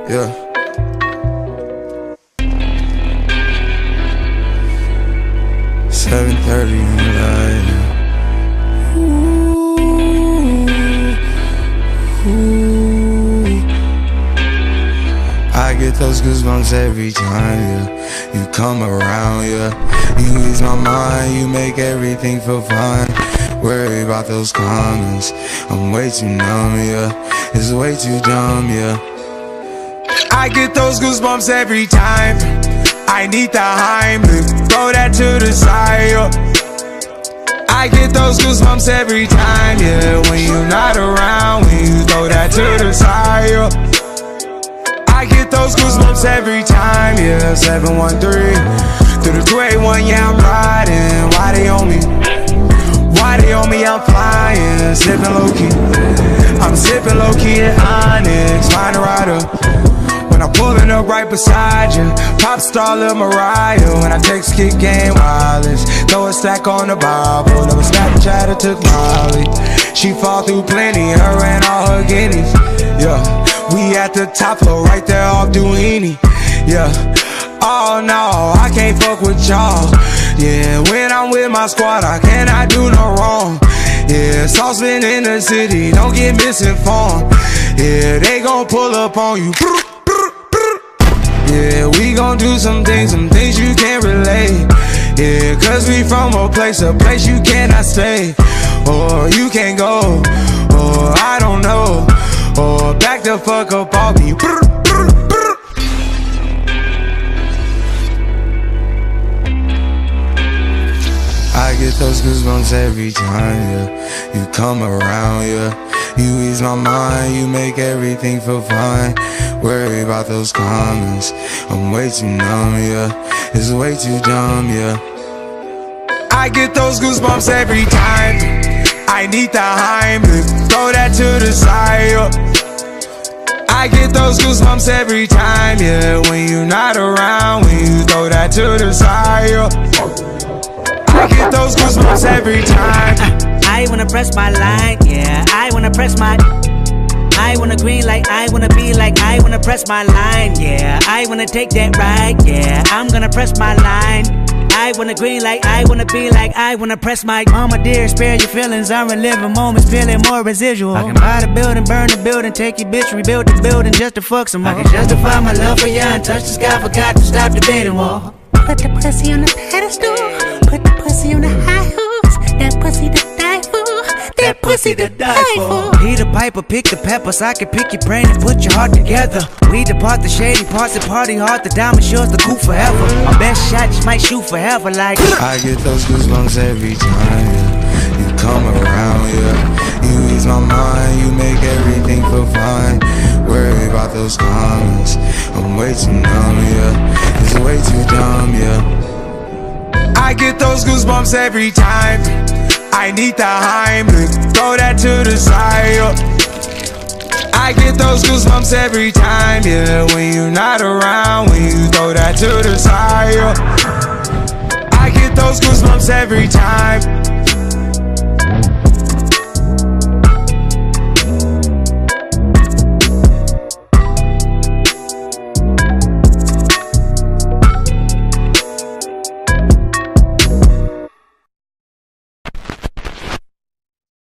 Yeah. $7:30 in the night. I get those goosebumps every time, yeah. You come around, yeah. You ease my mind, you make everything feel fine. Worry about those comments, I'm way too numb, yeah. It's way too dumb, yeah. I get those goosebumps every time. I need the Heimlich, throw that to the side, yeah. I get those goosebumps every time, yeah. When you're not around, when you throw that to the side, yeah. I get those goosebumps every time, yeah. 713 through the 281, yeah, I'm riding. Why they on me? Why they on me? I'm flying, sipping low-key. I'm sipping low-key at Onyx, find a rider. When I'm pulling up right beside you, pop star Lil Mariah. When I text kick game wireless, throw a stack on the Bible. Never Snapchat or took Molly. She fall through plenty, her and all her guineas. Yeah, we at the top floor, right there off Duini. Yeah, oh no, I can't fuck with y'all. Yeah, when I'm with my squad, I cannot do no wrong. Yeah, saucepan in the city, don't get misinformed. Yeah, they gon' pull up on you. Yeah, we gon' do some things you can't relate. Yeah, cause we from a place you cannot stay. Or you can't go, or I don't know. Or back the fuck up off me. I get those goosebumps every time, yeah. You come around, yeah. You ease my mind, you make everything feel fine. Worry about those comments, I'm way too numb, yeah. It's way too dumb, yeah. I get those goosebumps every time. I need the Heimlich, throw that to the side, yeah. I get those goosebumps every time, yeah. When you're not around, when you throw that to the side, yeah. I get those goosebumps every time. I wanna press my line, yeah. I wanna press my. I wanna green like I wanna be like I wanna press my line, yeah. I wanna take that ride, yeah. I'm gonna press my line. I wanna green like I wanna be like I wanna press my. Mama dear, spare your feelings. I'm reliving moments, feeling more residual. I can buy the building, burn the building, take your bitch, rebuild the building just to fuck some more. I can justify my love for ya and touch the sky, forgot to stop debating war. Put the pussy on the pedestal, put the pussy on the high horse. That pussy to die for, that pussy to die for. Peter Piper, pick the peppers. I can pick your brain and put your heart together. We depart the shady parts and party hard. The diamond shows the coup forever. My best shot just might shoot forever like. I get those goosebumps every time, yeah. You come around, yeah. You ease my mind, you make everything feel fine. Worry about those comments, I'm way too numb, yeah. It's way too dumb, yeah. I get those goosebumps every time. I need the Heimlich, throw that to the side, yeah. I get those goosebumps every time, yeah. When you're not around, when you throw that to the side, yeah. I get those goosebumps every time.